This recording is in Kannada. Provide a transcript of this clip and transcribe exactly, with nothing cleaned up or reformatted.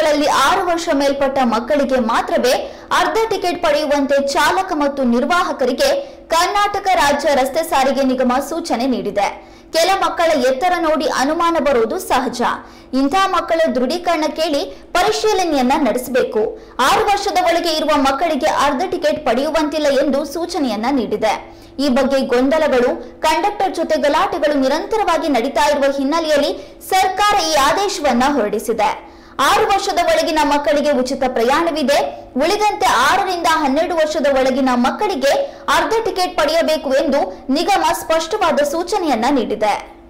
ಬಸ್ಗಳಲ್ಲಿ ಆರು ವರ್ಷ ಮೇಲ್ಪಟ್ಟ ಮಕ್ಕಳಿಗೆ ಮಾತ್ರವೇ ಅರ್ಧ ಟಿಕೆಟ್ ಪಡೆಯುವಂತೆ ಚಾಲಕ ಮತ್ತು ನಿರ್ವಾಹಕರಿಗೆ ಕರ್ನಾಟಕ ರಾಜ್ಯ ರಸ್ತೆ ಸಾರಿಗೆ ನಿಗಮ ಸೂಚನೆ ನೀಡಿದೆ. ಕೆಲ ಮಕ್ಕಳ ಎತ್ತರ ನೋಡಿ ಅನುಮಾನ ಬರುವುದು ಸಹಜ. ಇಂತಹ ಮಕ್ಕಳ ದೃಢೀಕರಣ ಕೇಳಿ ಪರಿಶೀಲನೆಯನ್ನ ನಡೆಸಬೇಕು. ಆರು ವರ್ಷದ ಒಳಗೆ ಇರುವ ಮಕ್ಕಳಿಗೆ ಅರ್ಧ ಟಿಕೆಟ್ ಪಡೆಯುವಂತಿಲ್ಲ ಎಂದು ಸೂಚನೆಯನ್ನ ನೀಡಿದೆ. ಈ ಬಗ್ಗೆ ಗೊಂದಲಗಳು, ಕಂಡಕ್ಟರ್ ಜೊತೆ ಗಲಾಟೆಗಳು ನಿರಂತರವಾಗಿ ನಡೀತಾ ಇರುವ ಹಿನ್ನೆಲೆಯಲ್ಲಿ ಸರ್ಕಾರ ಈ ಆದೇಶವನ್ನ ಹೊರಡಿಸಿದೆ. ಆರು ವರ್ಷದ ಒಳಗಿನ ಮಕ್ಕಳಿಗೆ ಉಚಿತ ಪ್ರಯಾಣವಿದೆ. ಉಳಿದಂತೆ ಆರರಿಂದ ಹನ್ನೆರಡು ವರ್ಷದ ಒಳಗಿನ ಮಕ್ಕಳಿಗೆ ಅರ್ಧ ಟಿಕೆಟ್ ಪಡೆಯಬೇಕು ಎಂದು ನಿಗಮ ಸ್ಪಷ್ಟವಾದ ಸೂಚನೆಯನ್ನ ನೀಡಿದೆ.